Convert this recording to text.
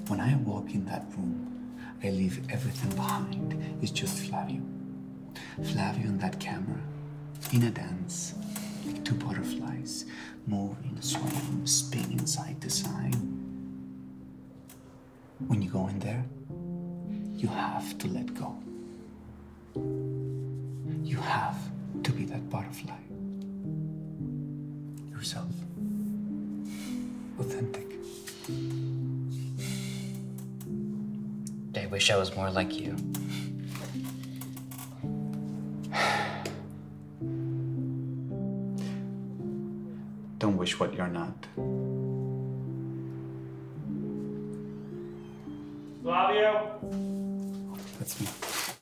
When I walk in that room, I leave everything behind. It's just Flavio. Flavio and that camera, in a dance, like two butterflies, moving, swaying, spinning side to side. When you go in there, you have to let go. You have to be that butterfly. Yourself. Authentic. I wish I was more like you. Don't wish what you're not. Flavio? That's me.